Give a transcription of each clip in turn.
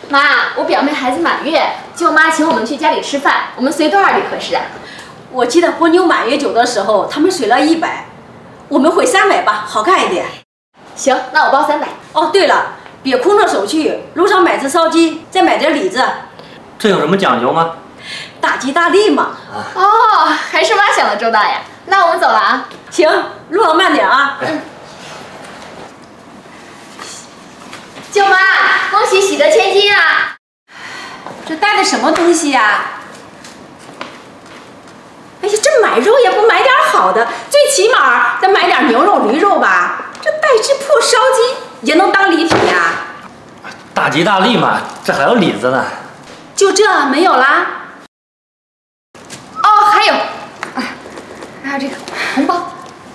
妈，我表妹孩子满月，舅妈请我们去家里吃饭，我们随多少礼合适啊？ 我记得波妞满月酒的时候，他们随了100，我们回300吧，好看一点。 行，那我包300。 哦，对了，别空着手去，路上买只烧鸡，再买点李子。 这有什么讲究吗？ 大吉大利嘛。 哦，还是妈想的周到呀。那我们走了啊。 行，路上慢点啊。 舅妈，恭喜喜得千金啊！ 这带的什么东西呀？哎呀，这买肉也不买点好的，最起码得买点牛肉、驴肉吧？这带只破烧鸡也能当礼品呀？ 大吉大利嘛，这还有李子呢。 就这没有啦？ 哦，还有这个红包。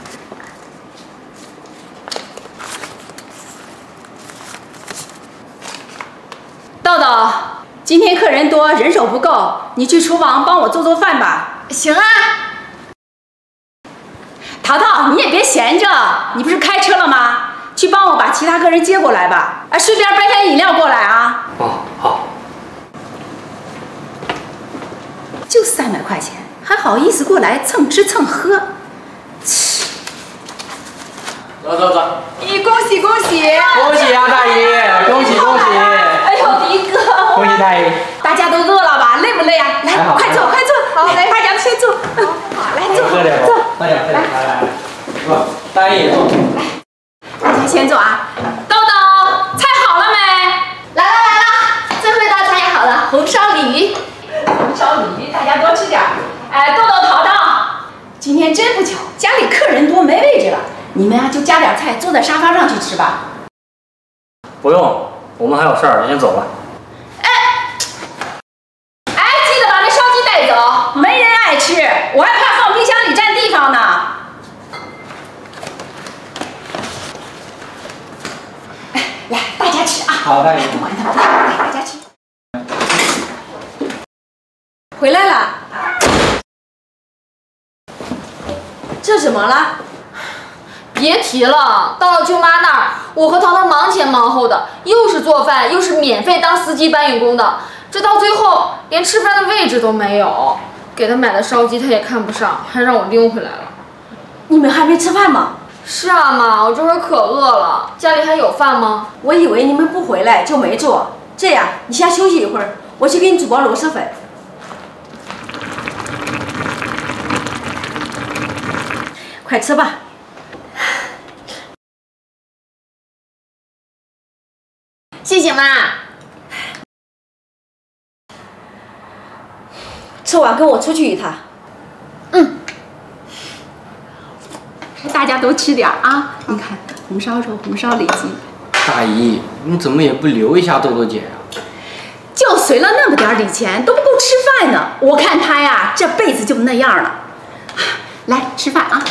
豆豆，今天客人多，人手不够，你去厨房帮我做做饭吧。 行啊。 淘淘，你也别闲着，你不是开车了吗？去帮我把其他客人接过来吧。哎，顺便搬箱饮料过来啊。 哦，好。 就300块钱，还好意思过来蹭吃蹭喝？ 走走走。 咦，恭喜恭喜！ 恭喜啊，大姨！恭喜恭喜！ 哎呦，迪哥！ 恭喜大姨！ 大家都饿了吧？累不累啊？来，快坐，快坐。好，来，大家先坐。好，来坐， 喝点， 坐。 喝点，来来来，是吧？大姨也坐。 大家先坐啊。豆豆，菜好了没？ 来了，最后一道菜也好了，红烧鲤鱼。 红烧鲤鱼，大家多吃点。哎，豆豆、淘淘，今天真不巧，家里客人多，没位置了。你们啊，就加点菜，坐在沙发上去吃吧。 不用，我们还有事儿，先走吧。 哎，记得把那烧鸡带走，没人爱吃，我还怕放冰箱里占地方呢。哎，来，大家吃啊！ 好，大姨。 不管他们，来，大家吃。回来了。这怎么了？ 别提了，到了舅妈那儿，我和淘淘忙前忙后的，又是做饭，又是免费当司机搬运工的，这到最后连吃饭的位置都没有。给他买的烧鸡他也看不上，还让我拎回来了。 你们还没吃饭吗？ 是啊，妈，我这会儿可饿了。家里还有饭吗？ 我以为你们不回来就没做。这样，你先休息一会儿，我去给你煮包螺蛳粉。快吃吧。 谢谢妈。 吃完跟我出去一趟。 嗯。 大家都吃点啊！你看，红烧肉、红烧里脊。 大姨，你怎么也不留一下豆豆姐呀？ 就随了那么点礼钱，都不够吃饭呢。我看她呀，这辈子就那样了。来吃饭啊！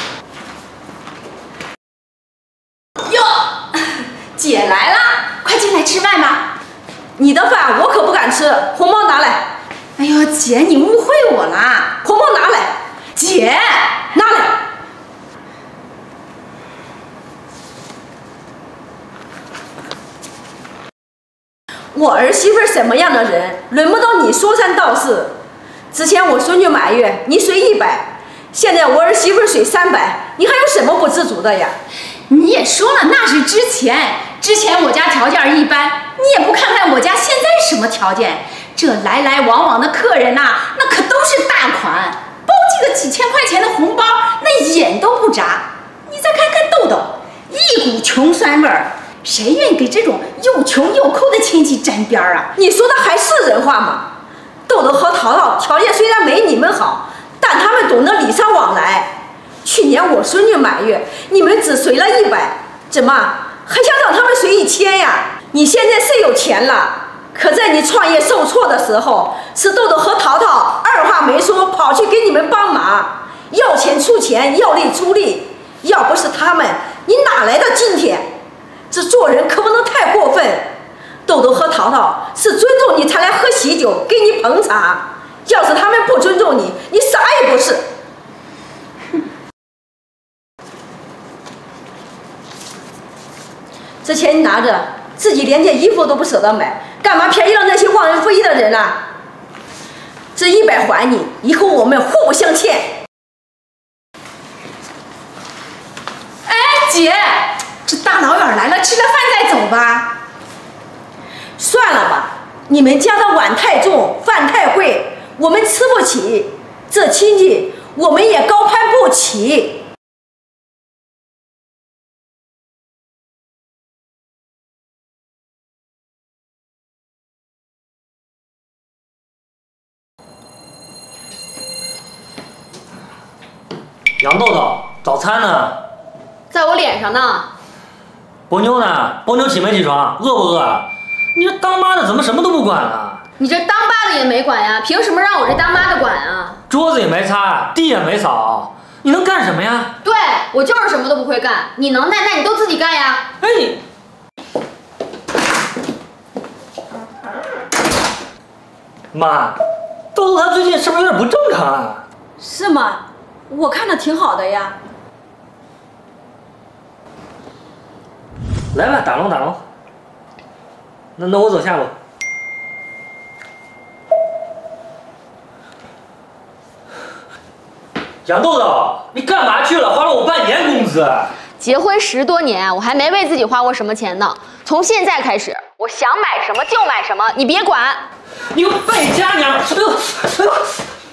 哟，姐来了，快进来吃饭吧。你的饭我可不敢吃，红包拿来。哎呦，姐，你误会我啦！红包拿来，姐，拿来。我儿媳妇什么样的人，轮不到你说三道四。之前我孙女满月，你随100，现在我儿媳妇随300，你还有什么不知足的呀？你也说了，那是之前我家条件一般，你也不看看我家现在什么条件？这来来往往的客人呐，那可都是大款，包几个几千块钱的红包，那眼都不眨。你再看看豆豆，一股穷酸味儿。谁愿意给这种又穷又抠的亲戚沾边儿啊？你说的还是人话吗？豆豆和淘淘条件虽然没你们好，但他们懂得礼尚往来。去年我孙女满月，你们只随了100，怎么还想让他们随1000呀？你现在是有钱了，可在你创业受挫的时候，是豆豆和淘淘二话没说跑去给你们帮忙，要钱出钱，要力出力。要不是他们，你哪来的今天？这做人可不能太过分。豆豆和淘淘是尊重你才来喝喜酒，给你捧场。要是他们不尊重你，你啥也不是。这钱你拿着，自己连件衣服都不舍得买， 干嘛便宜了那些忘恩负义的人啊？这100还你，以后我们互不相欠。 哎，姐，这大老远来了，吃了饭再走吧。 算了吧，你们家的碗太重，饭太贵，我们吃不起，这亲戚我们也高攀不起。 杨豆豆，早餐呢？ 在我脸上呢。 波妞呢？波妞起没起床？饿不饿？你这当妈的怎么什么都不管啊？ 你这当爸的也没管呀，凭什么让我这当妈的管啊？ 桌子也没擦，地也没扫，你能干什么呀？ 对，我就是什么都不会干。你能耐，那你都自己干呀。 哎你，妈，豆豆她最近是不是有点不正常啊？ 是吗？我看着挺好的呀。 来吧，打龙打龙。那我走下路。杨豆豆，你干嘛去了？花了我半年工资。 结婚10多年，我还没为自己花过什么钱呢。从现在开始，我想买什么就买什么，你别管。 你个败家娘！哎呦，哎呦！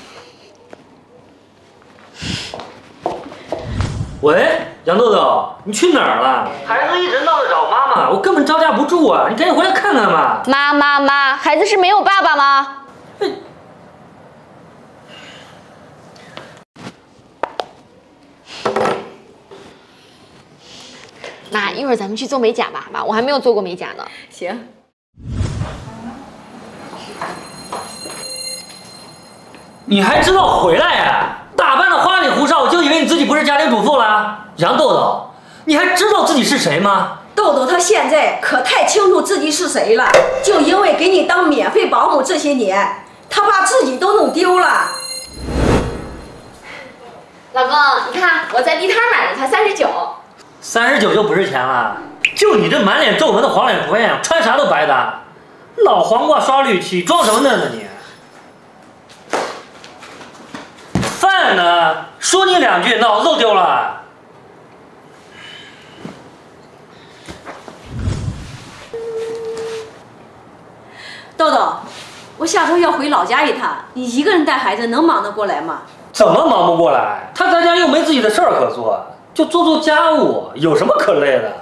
喂，杨豆豆，你去哪儿了？孩子一直闹着找妈妈，我根本招架不住啊！你赶紧回来看看吧。 妈，孩子是没有爸爸吗？那一会儿咱们去做美甲吧，好吧？我还没有做过美甲呢。 行。 你还知道回来呀？打扮的花里胡哨，我就以为你自己不是家庭主妇了。杨豆豆，你还知道自己是谁吗？ 豆豆他现在可太清楚自己是谁了，就因为给你当免费保姆这些年，他把自己都弄丢了。 老公，你看我在地摊买的，才39。 39就不是钱了。就你这满脸皱纹的黄脸婆样，穿啥都白搭。老黄瓜刷绿漆，装什么嫩呢你？饭呢？说你2句，脑子都丢了。 豆豆，我下周要回老家一趟，你一个人带孩子能忙得过来吗？ 怎么忙不过来？他在家又没自己的事儿可做，就做做家务，有什么可累的？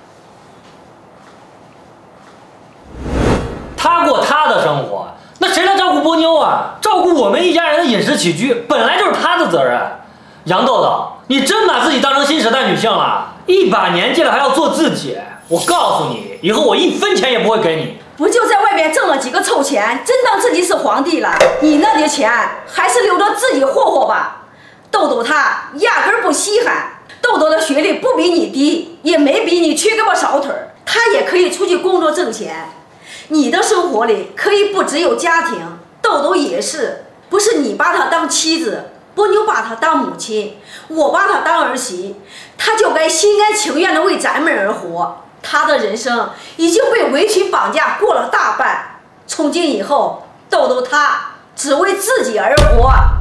他过他的生活，那谁来照顾波妞啊？照顾我们一家人的饮食起居，本来就是他的责任。杨豆豆，你真把自己当成新时代女性了？一把年纪了还要做自己，我告诉你，以后我1分钱也不会给你。 不就在外面挣了几个臭钱，真当自己是皇帝了？你那点钱还是留着自己霍霍吧。豆豆他压根儿不稀罕，豆豆的学历不比你低，也没比你缺胳膊少腿儿，他也可以出去工作挣钱。你的生活里可以不只有家庭，豆豆也是，不是你把他当妻子，波妞把他当母亲，我把他当儿媳，他就该心甘情愿地为咱们而活。他的人生已经被围裙绑架过了大半，从今以后，豆豆他只为自己而活。